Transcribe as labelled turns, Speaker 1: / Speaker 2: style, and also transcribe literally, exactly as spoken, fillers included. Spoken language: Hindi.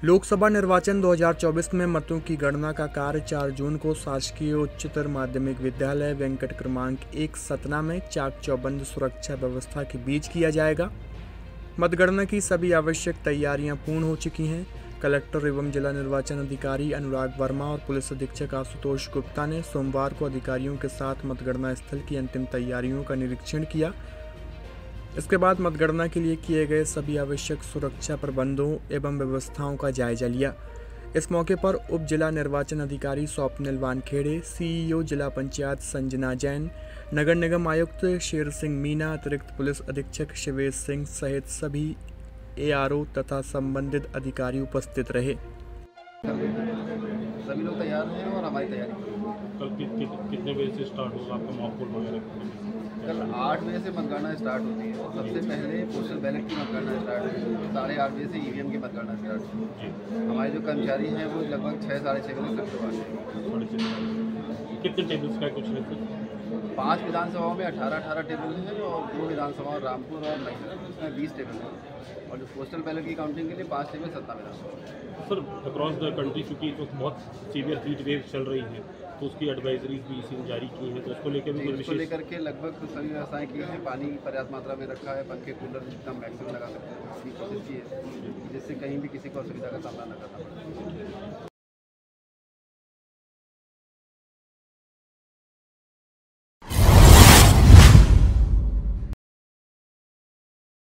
Speaker 1: लोकसभा निर्वाचन दो हज़ार चौबीस में मतों की गणना का कार्य चार जून को शासकीय उच्चतर माध्यमिक विद्यालय वेंकट क्रमांक एक सतना में चाक चौबंद सुरक्षा व्यवस्था के बीच किया जाएगा। मतगणना की सभी आवश्यक तैयारियां पूर्ण हो चुकी हैं। कलेक्टर एवं जिला निर्वाचन अधिकारी अनुराग वर्मा और पुलिस अधीक्षक आशुतोष गुप्ता ने सोमवार को अधिकारियों के साथ मतगणना स्थल की अंतिम तैयारियों का निरीक्षण किया। इसके बाद मतगणना के लिए किए गए सभी आवश्यक सुरक्षा प्रबंधों एवं व्यवस्थाओं का जायजा लिया। इस मौके पर उप जिला निर्वाचन अधिकारी स्वप्निल वानखेड़े, सीईओ जिला पंचायत संजना जैन, नगर निगम आयुक्त शेर सिंह मीना, अतिरिक्त पुलिस अधीक्षक शिवेश सिंह सहित सभी एआरओ तथा संबंधित अधिकारी उपस्थित रहे।
Speaker 2: सभी लोग तैयार हैं और हमारी तैयारी
Speaker 3: कल कि, कि, कितने बजे से स्टार्ट होगा आपका मॉक पोल वगैरह?
Speaker 2: कल आठ बजे से मतगणना स्टार्ट होती है। सबसे पहले पोस्टल बैलेट की मतगणना स्टार्ट होती है। साढ़े आठ बजे से ईवीएम की मतगणना स्टार्ट होती है। हमारे जो कर्मचारी हैं वो लगभग छः साढ़े छः बजे तक करवाते हैं।
Speaker 3: कितने टेबल्स का कुछ नहीं?
Speaker 2: पाँच विधानसभाओं में अठारह अठारह टेबल हैं और दो विधानसभाओं रामपुर और महिला उसमें बीस टेबल हैं और जो पोस्टल बैलेट की काउंटिंग के लिए पाँच टेबल सत्ता विधानसभा।
Speaker 3: सर, अक्रॉस द कंट्री चूँकि तो बहुत सीवियर हीट वेव चल रही है तो उसकी एडवाइजरीज भी इसी ने जारी की हैं, तो उसको लेकर भी
Speaker 2: उसको लेकर के लगभग सभी व्यवस्थाएं की हैं। पानी पर्याप्त मात्रा में रखा है, पंखे कूलर जितना मैक्सिमम लगा सकते हैं उसकी कोशिश की है जिससे कहीं भी किसी को असुविधा का सामना न करना पड़े।